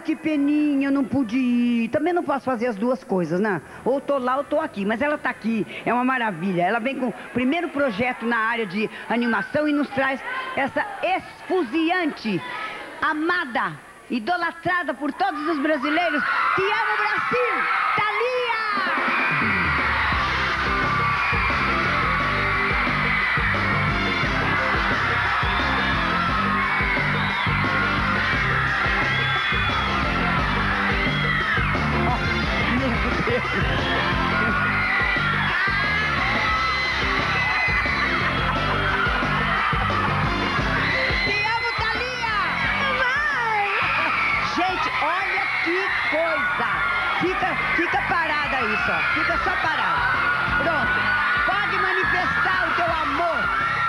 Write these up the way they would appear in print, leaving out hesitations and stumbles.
que peninha, eu não pude ir. Também não posso fazer as duas coisas, né? Ou tô lá ou tô aqui. Mas ela tá aqui, é uma maravilha. Ela vem com o primeiro projeto na área de animação e nos traz essa esfuziante, amada, idolatrada por todos os brasileiros. Te amo, Brasil! Thalia! Te amo, Thalia! Gente, olha que coisa! Fica parada aí só. Fica só parada. Pronto. Pode manifestar o teu amor.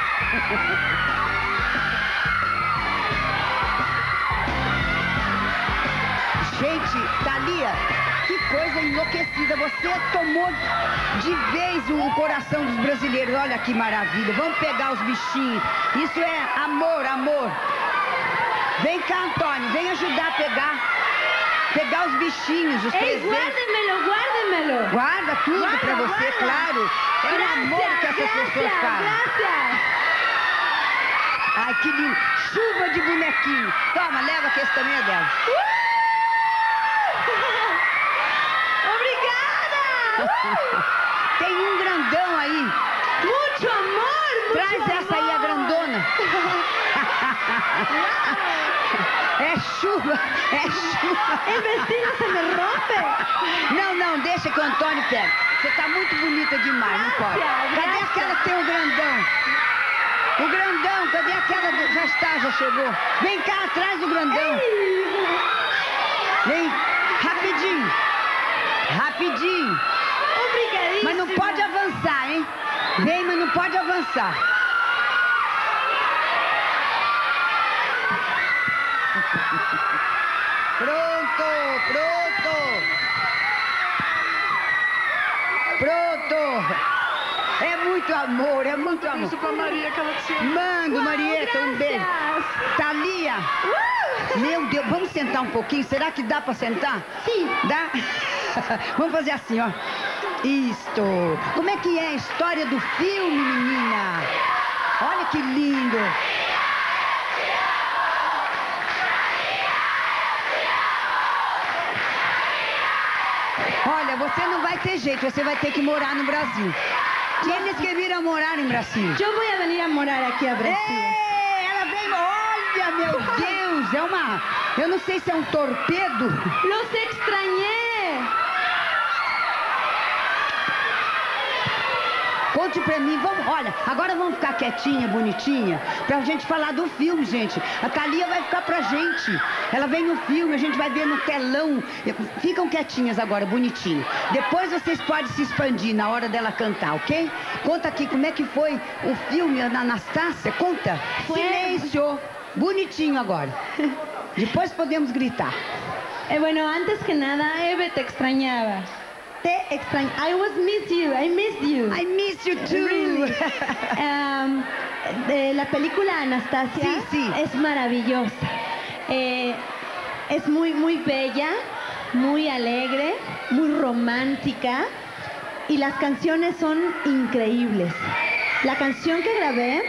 Gente, Thalia, que coisa enlouquecida. Você tomou de vez o coração dos brasileiros. Olha que maravilha. Vamos pegar os bichinhos. Isso é amor, amor. Vem cá, Antônio. Vem ajudar a pegar os bichinhos, os presentes. Guárdemelo, guárdemelo. Guarda tudo pra você, claro. É um amor que essas pessoas fazem. Gracias. Ai, que lindo. Chuva de bonequinho. Toma, leva que esse também é dela. Obrigada! Tem um grandão aí. Muito amor, Traz muito essa aí, a grandona. É chuva, é chuva. El vestido se me rompe. Não, não, deixa que o Antônio pega. Você tá muito bonita demais, não pode. Cadê aquela que tem o grandão? O grandão, cadê aquela? Já está, já chegou. Vem cá, atrás do grandão. Vem, rapidinho. Rapidinho. Obrigadíssima. Mas não pode avançar, hein? Vem, mas não pode avançar. Pronto, pronto. Pronto. É muito amor, é muito amor. Isso pra Maria, que ela te ama. Mando, Marieta, um beijo. Thalia. Meu Deus, vamos sentar um pouquinho? Será que dá pra sentar? Sim. Dá? Vamos fazer assim, ó. Isto. Como é que é a história do filme, menina? Olha que lindo. Olha, você não vai ter jeito, você vai ter que morar no Brasil. Tienes que vir a morar em Brasil. Yo voy a venir a morar aquí a Brasil. Ei, ela vem, olha, meu Deus, é uma, eu não sei se é um torpedo. Los extrañé. Conte pra mim, vamos, olha, agora vamos ficar quietinha, bonitinha, pra gente falar do filme, gente. A Thalia vai ficar pra gente. Ela vem no filme, a gente vai ver no telão. Ficam quietinhas agora, bonitinho. Depois vocês podem se expandir na hora dela cantar, ok? Conta aqui como é que foi o filme, Ana Anastácia, conta. Silêncio. Bonitinho agora. Depois podemos gritar. Bueno, antes que nada, Hebe, te extrañaba. Te extraño. I miss you. I miss you. I miss you too. Really. La película Anastasia Sí, sí. es maravillosa. Es muy, muy bella, muy alegre, muy romántica y las canciones son increíbles. La canción que grabé...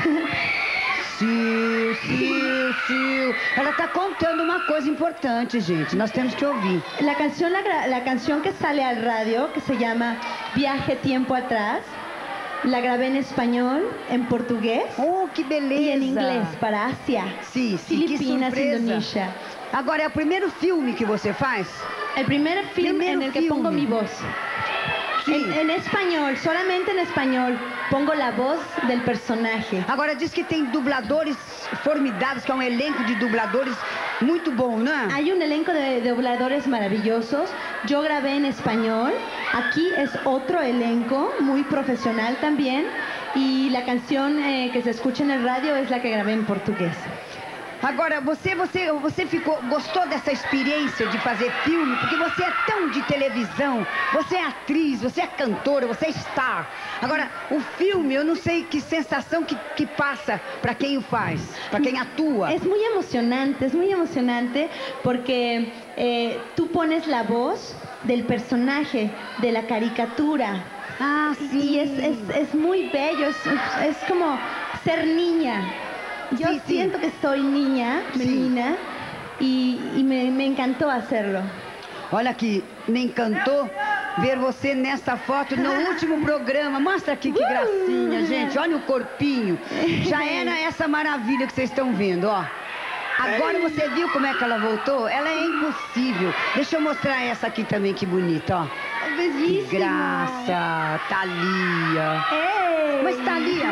Sil. Ela tá contando uma coisa importante, gente. Nós temos que ouvir. La canción que sale al radio, que se llama Viaje tiempo atrás, la grabé en español, en portugués Oh, que beleza. y en inglés para Asia, Sim, que Filipinas, surpresa. Indonesia. Agora, é o primeiro filme que você faz? El primer film Primer en el que film. pongo mi voz. Sí. En español, solamente en español, pongo la voz del personaje. Agora, diz que tem dubladores formidáveis, que é um elenco de dubladores muito bom, né? Hay un elenco de dobladores maravillosos. Yo grabé en español. Aquí es otro elenco muy profesional también. Y la canción que se escucha en el radio es la que grabé en portugués. Agora, você gostou dessa experiência de fazer filme? Porque você é tão de televisão, você é atriz, você é cantora, você é star. Agora, o filme, eu não sei que sensação que passa para quem o faz, para quem atua. Es muy emocionante porque tú pones la voz del personaje, de la caricatura. Ah, sí. Y es muy bello, es como ser niña. Yo Sí, sí. siento que soy niña, menina, y me encantó hacerlo. Olha aqui, me encantou ver você nessa foto no último programa. Mostra aqui que gracinha, gente. Olha o corpinho. Já era essa maravilha que vocês estão vendo, ó. Agora você viu como é que ela voltou? Ela é impossível. Deixa eu mostrar essa aqui também, que bonita, ó. Bellísima. Que graça, Thalia. Ei. Mas, Thalia,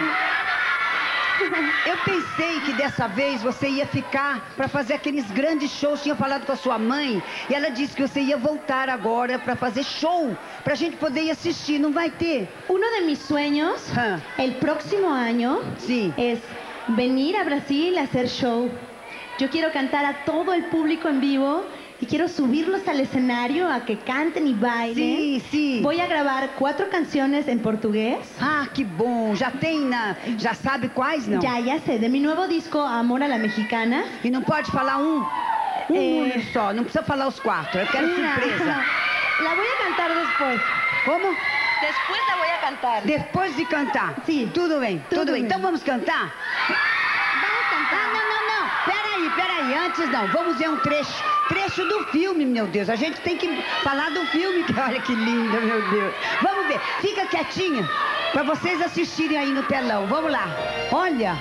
eu pensei que dessa vez você ia ficar para fazer aqueles grandes shows. Tinha falado com a sua mãe e ela disse que você ia voltar agora para fazer show, para a gente poder ir assistir. Não vai ter? Uno de mis sueños el próximo año Sí. es venir a Brasil a hacer show. Yo quiero cantar a todo el público en vivo y quiero subirlos al escenario a que canten y bailen. Sí, sí. Voy a grabar 4 canciones en portugués. Ah, que bom. Já sabe quais, não? Ya sé, de mi nuevo disco Amor a la Mexicana. E não pode falar um número só, não precisa falar os 4. Eu quero surpresa. La voy a cantar después. Como? Después la voy a cantar. Depois de cantar? Sim. Tudo bem, tudo bem. bem. Então vamos cantar? Vamos a cantar. Não. Peraí, antes não. Vamos ver um trecho do filme, meu Deus. A gente tem que falar do filme, que olha que linda, meu Deus. Vamos ver. Fica quietinha para vocês assistirem aí no telão. Vamos lá. Olha.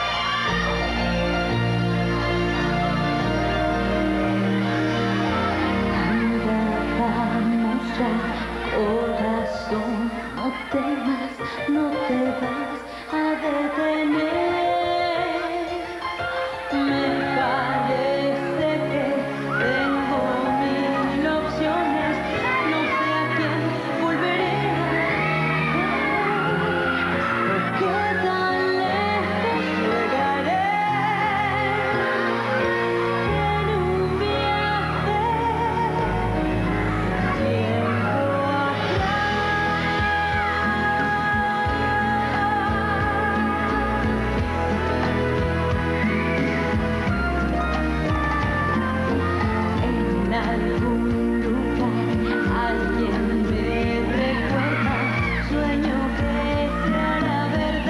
Corazón, no temas, no te vas a detener. Me parece que tengo 1000 opciones, no sé a quién volveré a qué tan lejos llegaré en un viaje. En algún lugar alguien me recuerda, sueño que sea la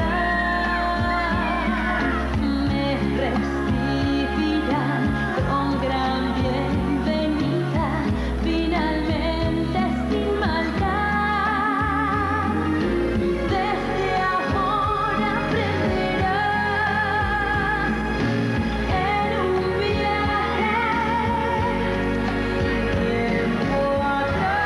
verdad. Me recibirán con gran bienvenida, finalmente sin maldad. Desde ahora aprenderás en un viaje. Tiempo atrás.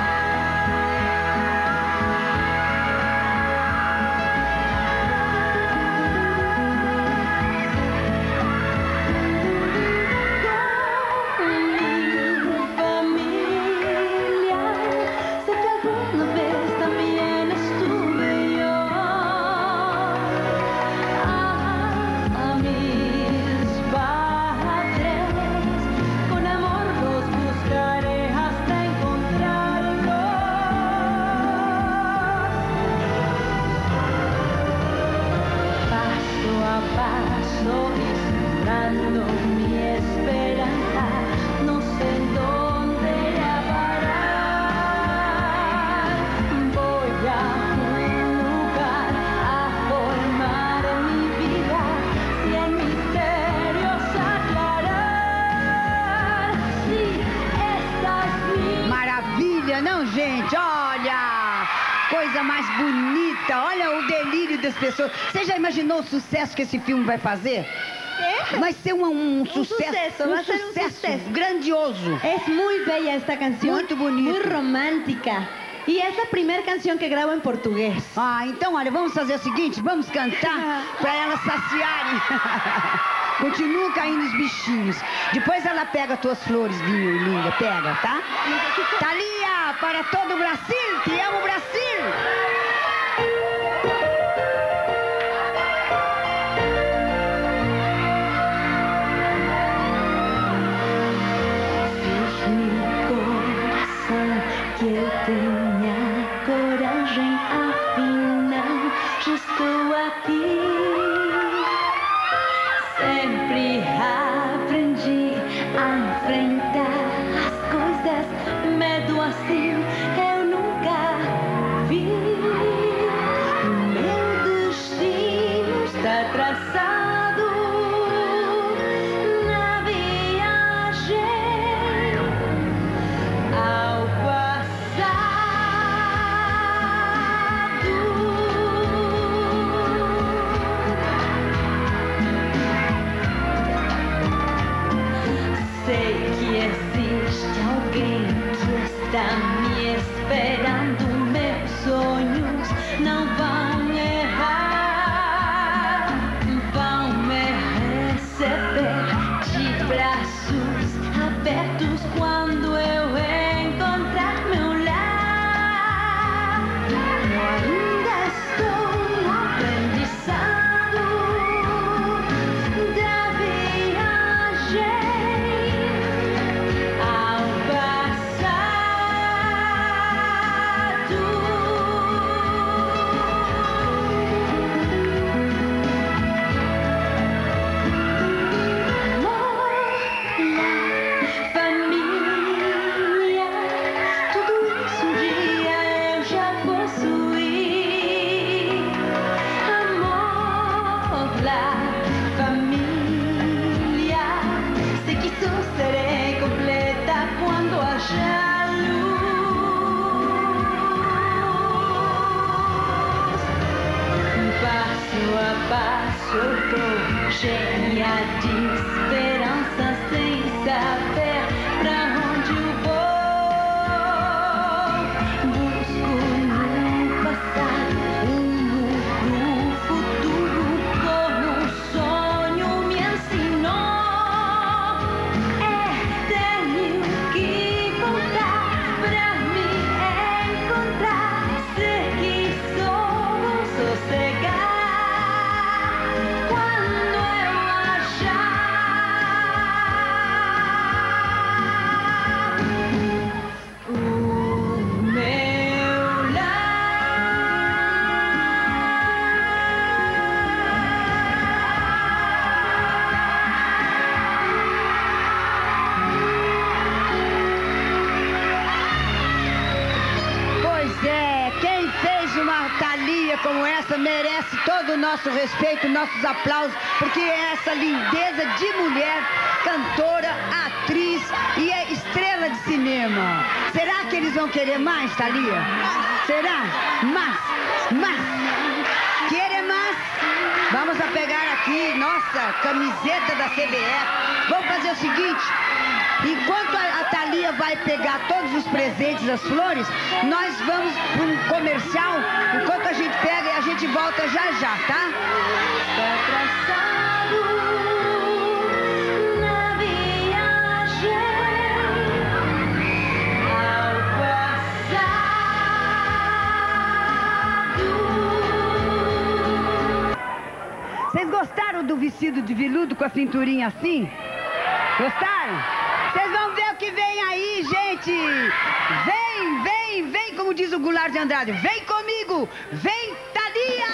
Con mi familia, sé que alguna vez también estuve yo. A mis padres, con amor los buscaré hasta encontrarlos. Paso a paso y sembrando mi esperanza, no sé en dónde iré a parar. Voy a un lugar a formar mi vida, 100 misterios aclarar. Sí, esta es mi Maravilha, não, gente? Olha! Coisa mais bonita. Olha o delírio das pessoas. Você já imaginou o sucesso que esse filme vai fazer? Vai ser um sucesso. va a ser un suceso. Grandioso. Es muy bella esta canción. Muito bonita. Muy romántica. Y es la primera canción que grabo en portugués. Ah, então, olha, vamos fazer o seguinte, vamos cantar para elas saciarem. Continua caindo os bichinhos. Depois ela pega tuas flores, vinho, linda, pega, tá? Thalia, para todo o Brasil, te amo, Brasil! não vão errar, vão me receber de braços abertos quando eu encontrar meu lar. Eu ainda estou no aprendizado da viagem ao passado. Amor, família, tudo isso um dia eu já possuí. Amor, família, sei que só serei completa quando haja luz. Passo a passo tô cheia de esperança sem saber pra onde eu vou. Busco no passado rumo pro futuro como um sonho me ensinou. Tenho que voltar pra me encontrar. Sei que só vou sossegar quando eu achar o meu Pois é, quem fez uma Thalia como essa merece todo o nosso respeito, nossos aplausos, porque é essa lindeza de mulher, cantora, atriz e é estrela de cinema. Será que eles vão querer mais, Thalia? Será? Mas, querem mais? Vamos a pegar aqui nossa camiseta da CBF. Vamos fazer o seguinte. Enquanto a Thalia vai pegar todos os presentes, as flores, nós vamos para um comercial. Enquanto a gente pega, a gente volta já já, tá? Está traçado na viagem ao passado. Vocês gostaram do vestido de veludo com a cinturinha assim? Gostaram? Vocês vão ver o que vem aí, gente! Vem, como diz o Goulart de Andrade. Vem comigo! Vem, Thalia!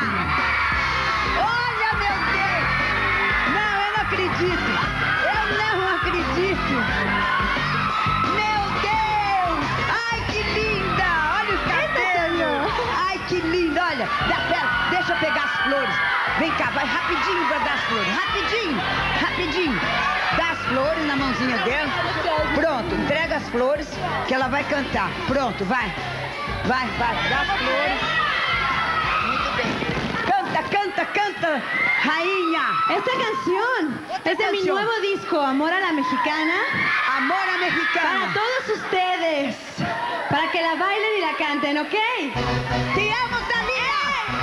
Olha, meu Deus! Não, eu não acredito! Eu não acredito! Meu Deus! Ai, que linda! Olha os cabelos! Ai, que linda! Olha, pera, deixa eu pegar as flores. Vem cá, vai rapidinho pra dar as flores. Rapidinho. Dá as flores na mãozinha dela. Pronto, entrega as flores que ela vai cantar. Pronto, vai. Dá as flores. Muito bem. Canta, rainha. Esta canción es de mi nuevo disco, Amor a la Mexicana. Amor a Mexicana. Para todos ustedes, para que la bailen y la canten, ¿ok? Te amo, Thalia.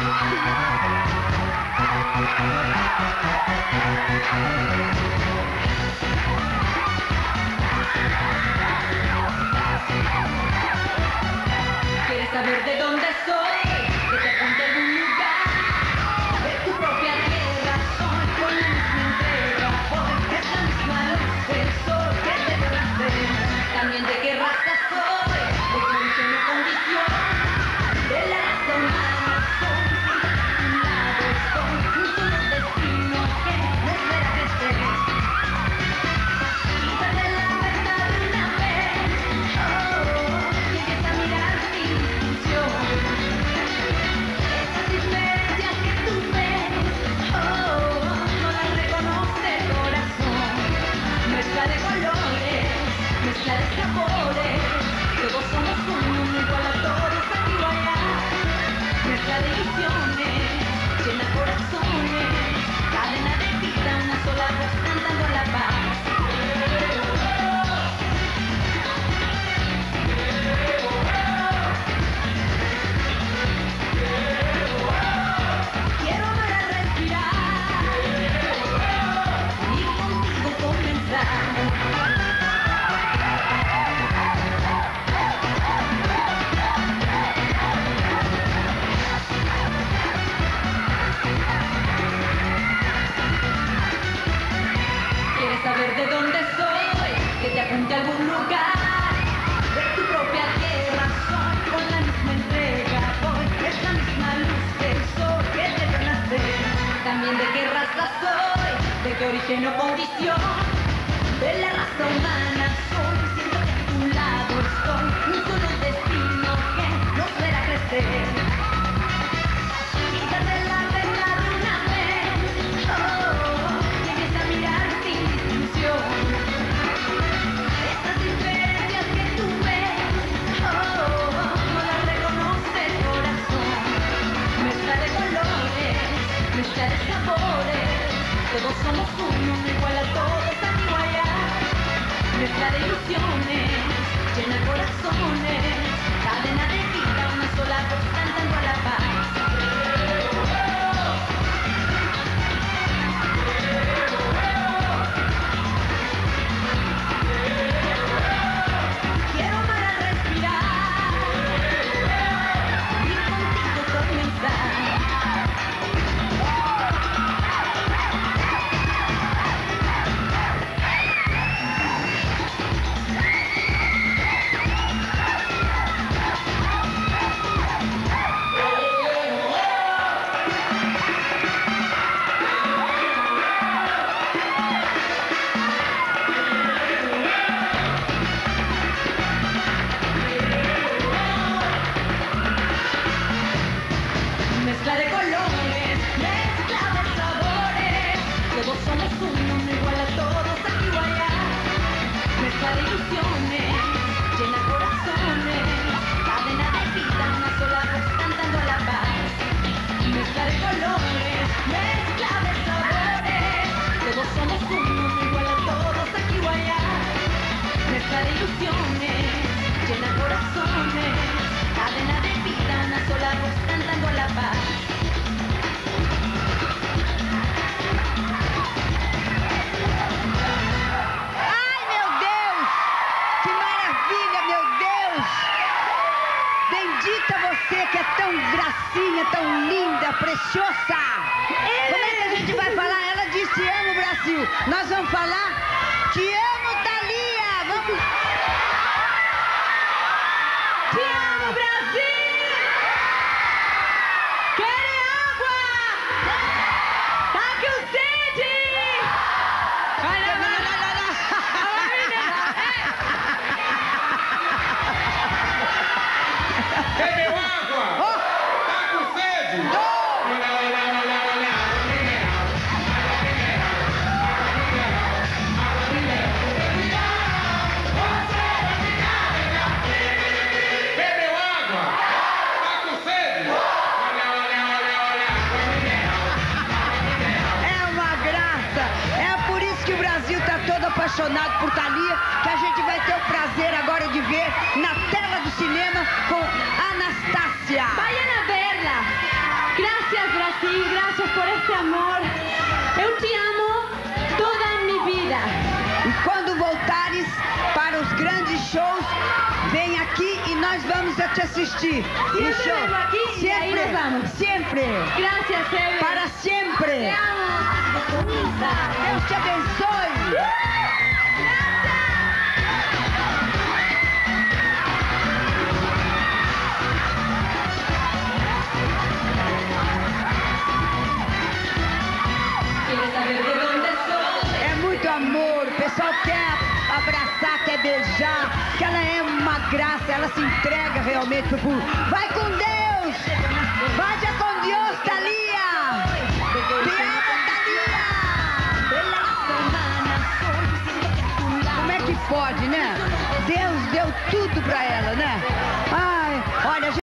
¿Quieres saber de dónde soy? Que te apunte a algún lugar de tu propia tierra. Soy con la misma entrega, porque es la misma luz del sol que te dio nacer. También de qué raza soy, de qué origen y condición, de la raza humana soy, sin un lado estoy, un solo destino que me espera desde quítate la verdad de una vez, y empieza a mirar sin distinción. Esas diferencias que tú ves, no las reconoce el corazón. Mezcla de colores, mezcla de sabores, todos somos uno, igual a todos aquí o allá. Mezcla de ilusiones, llena corazones, cadena de vida, una sola voz cantando la paz. bien de qué raza soy, de qué origen o condición. De la raza humana soy, siento que a tu lado estoy. Un solo destino que nos verá crecer. Quítate la venda de una vez, y empieza a mirar sin distinción. Estas diferencias que tú ves, no las reconoce el corazón. Mezcla de colores, mezcla de sabores, todos somos uno, no igual a todos, aquí o allá. Mezcla de ilusiones, llena corazones, cadena de vida, una sola voz cantando a la paz. Quiero amar al respirar y contigo comenzar. Mezcla de colores, mezcla de sabores, todos somos uno, no igual a todos, aquí o allá. Mezcla de ilusiones, llena corazones, cadena de vida, una sola voz cantando a la paz. Mezcla de colores, mezcla de sabores, todos somos uno, no igual a todos, aquí o allá. Mezcla de ilusiones, llena corazones, cadena de vida, una sola voz cantando a la paz. Ai, meu Deus! Que maravilha, meu Deus! Bendita você que é tão gracinha, tão linda, preciosa! Como é que a gente vai falar? Ela disse te amo, Brasil. Nós vamos falar te amo, Thalia! Vamos... Te amo, Brasil! Quer água? Tá com sede? Vai lá, vai lá, vai lá. Bebeu água? Tá com sede? Olha, olha, olha, olha. Bebeu água? Tá com sede? Olha, olha, olha, olha. É uma graça. É por isso que o Brasil está todo apaixonado por Thalia, que a gente vai ter o prazer agora de ver na tela do cinema com Anastácia. Vayan a verla. Gracias, Brasil. Gracias por este amor. Eu te amo toda mi vida. E quando voltares para os grandes shows, vem aqui e nós vamos te assistir. Sempre vengo aqui e aí nos vamos. Sempre. Gracias, Hebe. Para sempre. Te amo. Deus te abençoe. ¿Quieres saber de dónde soy? É muito amor, o pessoal quer abraçar, quer beijar, que ela é uma graça, ela se entrega realmente pro público. Vai com Deus! Vaya com Deus, Thalia! Te amo, Thalia! Como é que pode, né? Deus deu tudo pra ela, né?